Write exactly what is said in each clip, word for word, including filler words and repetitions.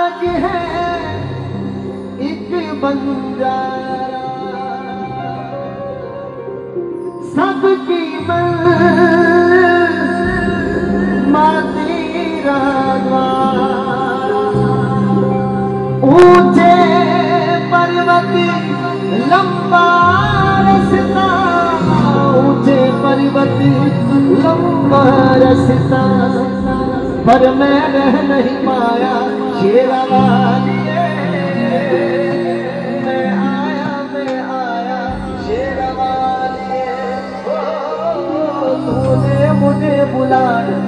अलग है एक बंजारा, सबकी माँ तेरा द्वार। ऊंचे पर्वत लंबा रस्ता, ऊंचे पर्वत लंबा रस्ता, पर मैं रह नहीं पाया शेरवालिए। मैं आया मैं आया शेरवालिए, तूने मुझे बुलाया।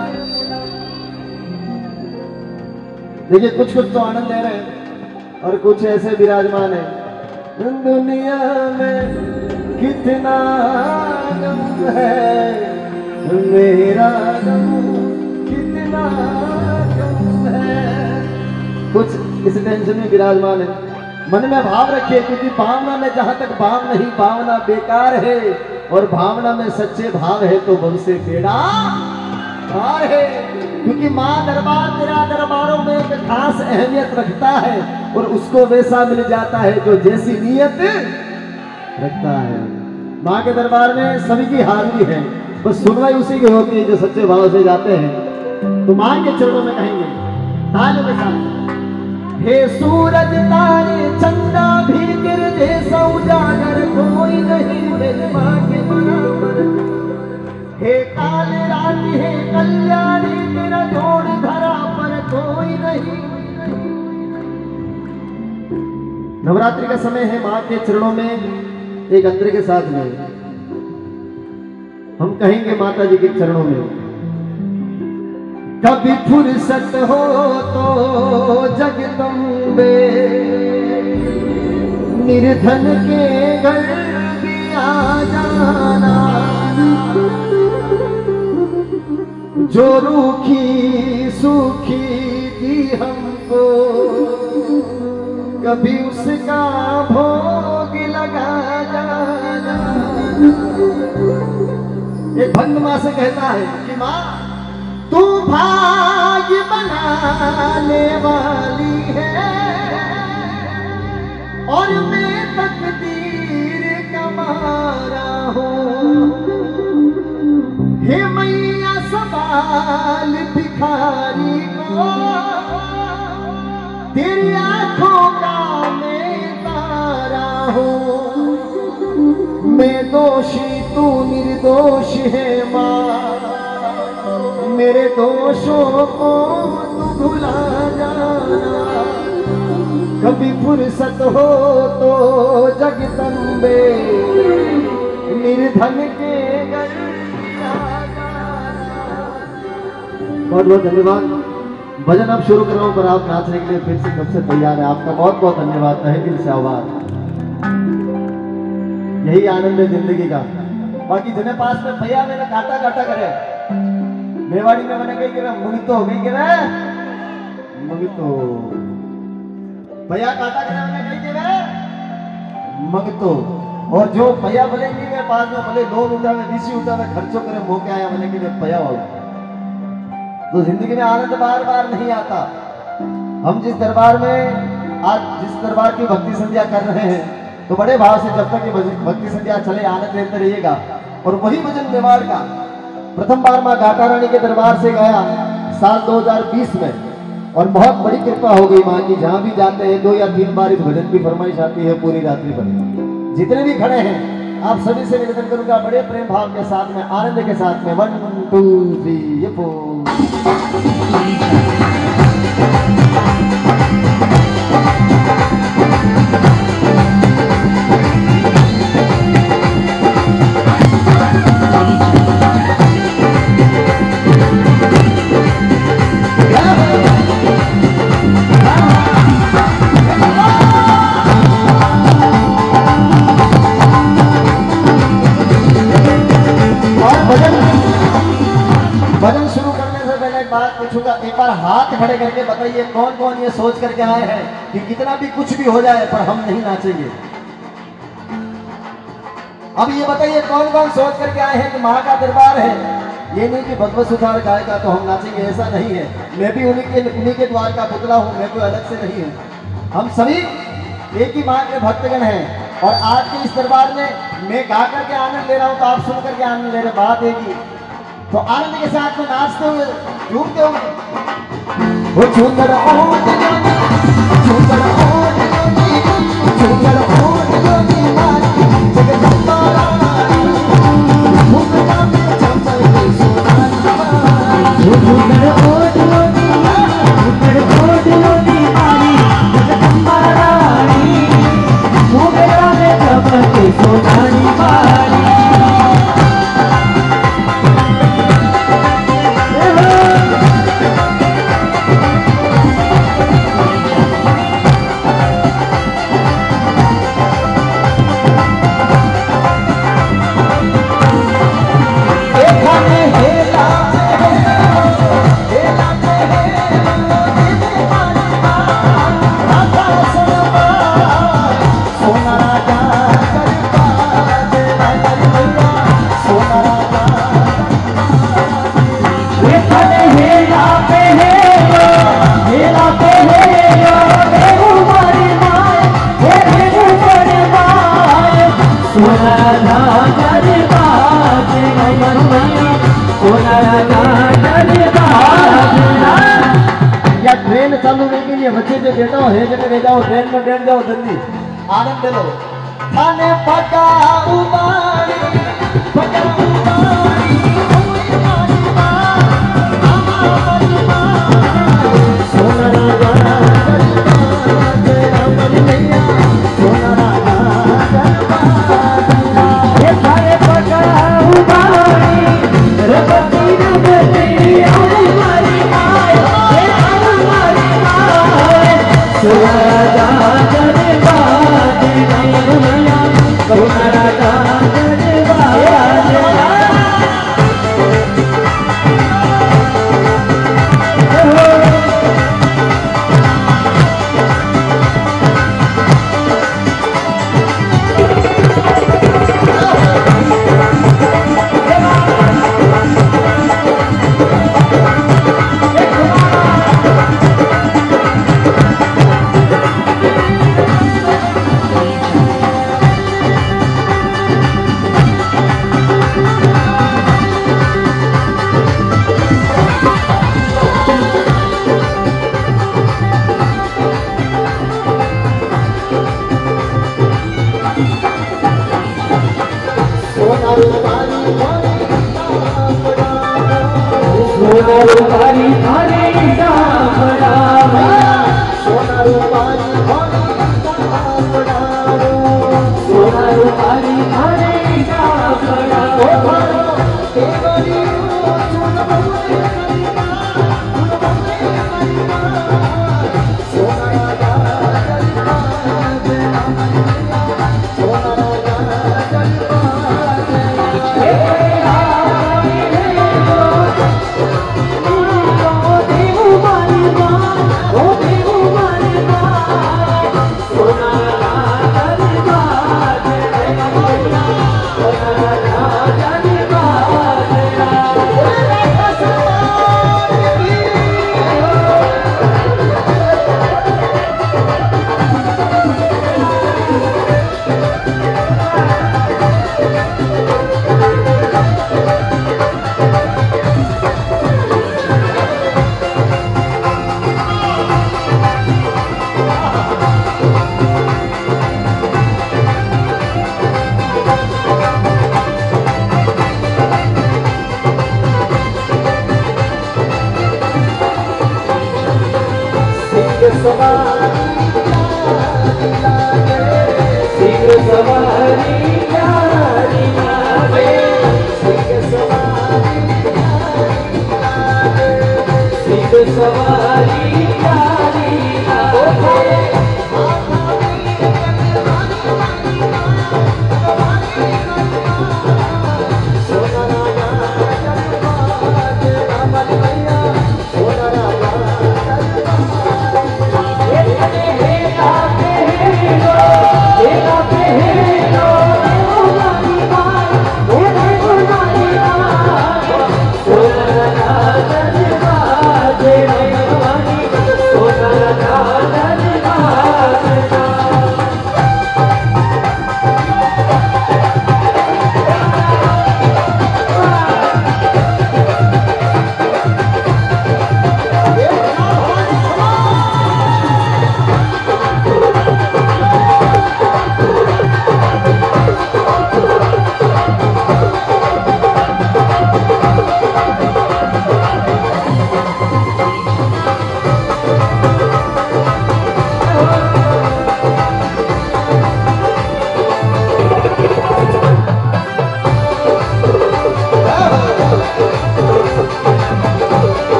देखिए कुछ कुछ तो आनंद ले रहे हैं और कुछ ऐसे विराजमान है। दुनिया में कितना गम है, मेरा गम कितना गम है। कुछ इस टेंशन में विराजमान है। मन में भाव रखिए, क्योंकि भावना में जहां तक भाव नहीं, भावना बेकार है, और भावना में सच्चे भाव है तो बहु से बेड़ा पार है। क्योंकि माँ दरबार तेरा दरबारों में एक खास अहमियत रखता है, और उसको वैसा मिल जाता है जो जैसी नीयत रखता है। माँ के दरबार में सभी की हाजिरी है, बस सुनवाई उसी की होती है जो सच्चे भाव से जाते हैं। तो माँ के चरणों में कहेंगे तालियों के साथ, हे सूरज तारे चंदा भी तेरे जैसा उजागर कोई नहीं मेरी माँ के बराबर। हे काले राती हे कल्याणी तेरा जोड़ धरा पर कोई नहीं। नवरात्रि का समय है, माँ के चरणों में एक अंतर के साथ में हम कहेंगे माता जी के चरणों में, कभी फुर्सत हो तो जगदम्बे निर्धन के घर भी आ जाना। जो रूखी सूखी दी हमको कभी उसका भोग लगा जाना। एक भंग माँ से कहता है कि माँ तू भाग्य बनाने वाली है, और मैं तकदीर का मारा हूँ। हे मैया सवाल भिखारी को तेरी आंखों का मैं तारा हूँ। मैं दोषी तू निर्दोष है माँ, मेरे दोषों को तू भुला जाना। कभी फुर्सत हो तो जगदम्बे निर्धन के घर आ जाना। बहुत बहुत धन्यवाद। भजन अब शुरू कर रहा हूं, पर आप नाचने के लिए फिर से कब से तैयार है। आपका बहुत बहुत धन्यवाद, तहे दिल से आभार। यही आनंद है जिंदगी का। बाकी जिन्हें पास में भैया मैंने काटा काटा करे, मेवाड़ी में मैंने कही कि मुगितो हो गई कि मुगितो भैया काटा करे मैंने कही कि मगतो। और जो भैया बोले कि मैं पास में भले लोन उठावे नीचे उठावे खर्चों करे मौके आया मैंने कि भैया हो। तो जिंदगी में आनंद बार बार नहीं आता। हम जिस दरबार में आज जिस दरबार की भक्ति संध्या कर रहे हैं, तो बड़े भाव से जब तक ये भक्ति संध्या चले आनंद लेते रहिएगा। और वही भजन मेवाड़ का प्रथम बार माँ घाटा रानी के दरबार से गया साल दो हज़ार बीस में, और बहुत बड़ी कृपा हो गई माँ की। जहाँ भी जाते हैं दो या तीन बार इस भजन की फरमाइश आती है पूरी रात्रि भर। जितने भी खड़े हैं आप सभी से निवेदन करूंगा बड़े प्रेम भाव के साथ में, आनंद के साथ में, वन टू थ्री ये भजन शुरू करने से पहले एक बात पूछूंगा, एक बार हाथ खड़े करके बताइए कौन कौन ये सोच करके आए हैं कि कितना भी कुछ भी हो जाए पर हम नहीं नाचेंगे। अब ये बताइए कौन कौन सोच करके आए हैं कि माँ का दरबार है, ये नहीं कि भगवत सुधार गाएगा तो हम नाचेंगे, ऐसा नहीं है। मैं भी उन्हीं के उन्हीं के द्वार का पुतला हूँ, मैं कोई अलग से नहीं हूँ। हम सभी एक ही माँ के भक्तगण हैं और आज के इस दरबार में मैं गा करके आनंद ले रहा हूँ तो आप सुन करके आनंद ले रहे। बात है तो आनंद के साथ में नाचते हुए झूमते हुए वो झूमर ओट झूमर ओट झूमर ओट जोगी मारी जगदम्बा रानी मुकदा में चंचल की सोनारी झूमर ओट झूमर ओट जोगी मारी जगदम्बा रानी मुकदा में चंचल की सोनारी मारी। या ट्रेन चालू नहीं के लिए बच्चे जो बैठा हो है जगह ले जाओ, ट्रेन में बैठ जाओ, जल्दी आनंद ले लो। थाने पका उबारी पका उबारी सोना राजा सोना राजा ये थाने पका उबारी रबती रबती हमारी माय सोना राजा दरबार नैया सोना राजा दरबार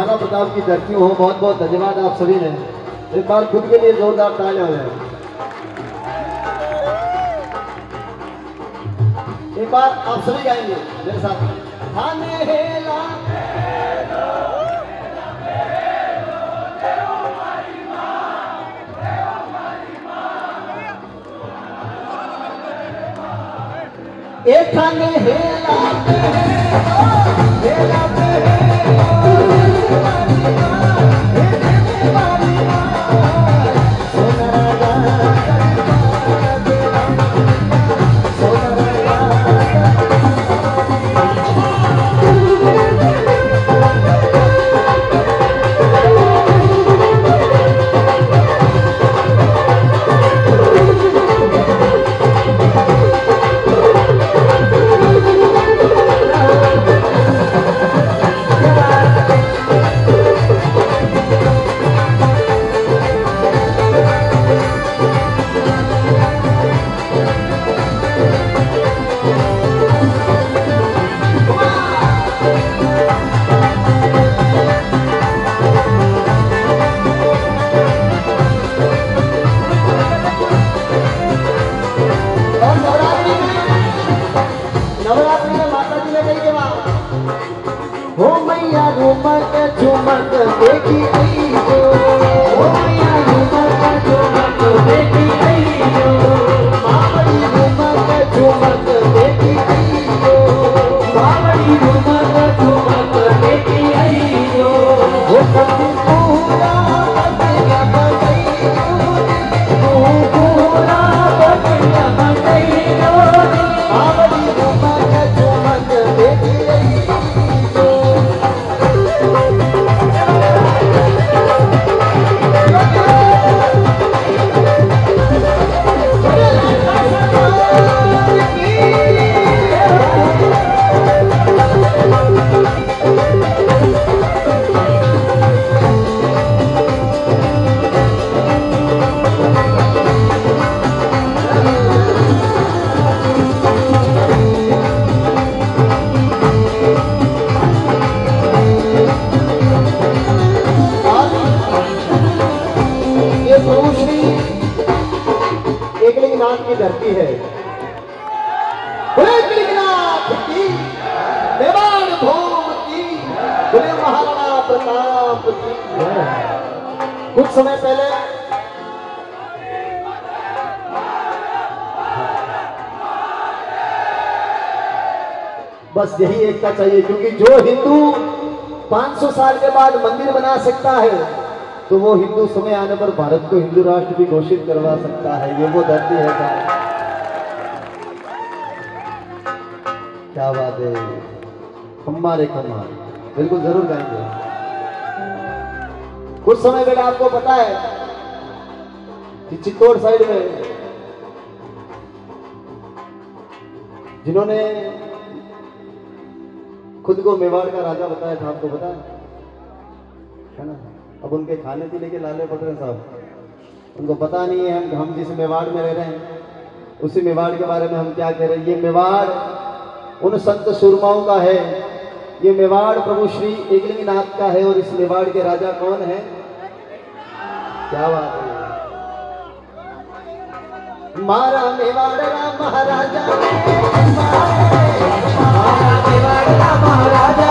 महाराणा प्रताप की धरती हो। बहुत बहुत धन्यवाद आप सभी ने। एक बार खुद के लिए जोरदार तालियां हो जाए। एक बार आप सभी गाएंगे मेरे साथ। थाने हेला एक थाने हेला हेला झुमक झुमक देखी आई हो, ओ मैया झुमक झुमक देखी आई हो, बावड़ी झुमक झुमक देखी आई हो, बावड़ी झुमक झुमक देखी आई हो, वो कभी पूरा बतिया बगई हो, वो पूरा बतिया बगई हो, बावड़ी झुमक झुमक देखी आई हो। एकलिंगनाथ की धरती है, बोले एकलिंगनाथ की, मेवाड़ भूम की, बोले महाराणा प्रताप की। कुछ समय पहले बस यही एकता चाहिए, क्योंकि जो हिंदू पाँच सौ साल के बाद मंदिर बना सकता है तो वो हिंदू समय आने पर भारत को हिंदू राष्ट्र भी घोषित करवा सकता है। ये वो धरती है का। क्या बात है, हमारे कमाल बिल्कुल जरूर गाएंगे। कुछ समय पहले आपको पता है कि चित्तौड़ साइड में जिन्होंने खुद को मेवाड़ का राजा बताया था, आपको पता है ना? अब उनके खाने पीने के लाले पड़ रहे साहब, उनको पता नहीं है हम हम जिस मेवाड़ में रह रहे हैं उसी मेवाड़ के बारे में हम क्या कह रहे हैं। ये मेवाड़ उन संत सुरमाओं का है, ये मेवाड़ प्रभु श्री एकलिंगनाथ का है। और इस मेवाड़ के राजा कौन है? क्या बात है, मारा मेवाड़ राम महाराजा, मारा मेवाड़ राम महाराजा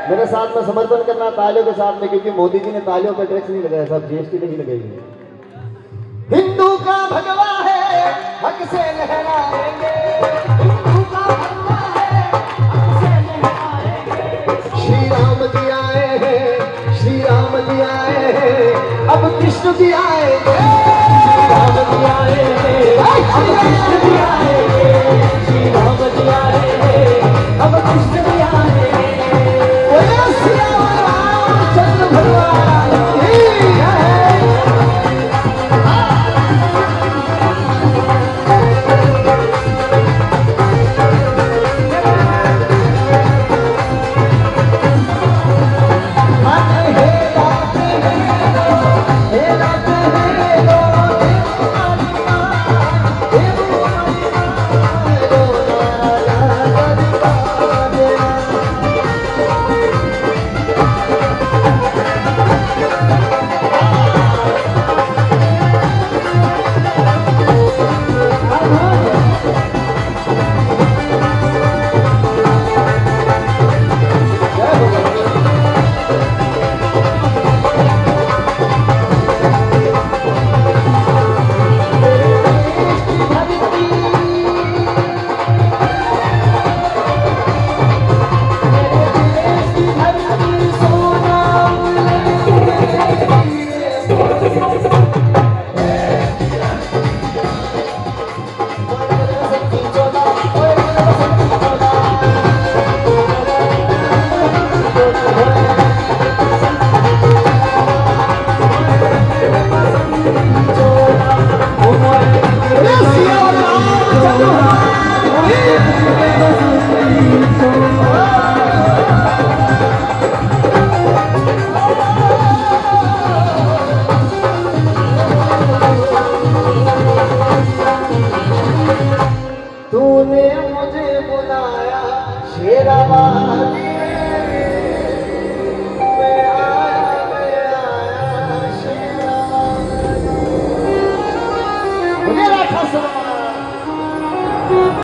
मेरे साथ में समर्थन करना तालियों के साथ में, क्योंकि मोदी जी ने तालियों पर टैक्स नहीं लगाया, सब जीएसटी नहीं लगाई है। हिंदू का भगवा है, हक से लहराएंगे, हिंदू का भगवा है, हक से लहराएंगे। श्री राम जी आए हैं, श्री राम जी आए हैं, अब कृष्ण जी आएंगे, श्री राम जी आए हैं, अब कृष्ण जी आएंगे, श्री राम जी आए हैं, अब कृष्ण जी आएंगे। चंद्र भगवान की जय। तूने मुझे बुलाया शेरावाली।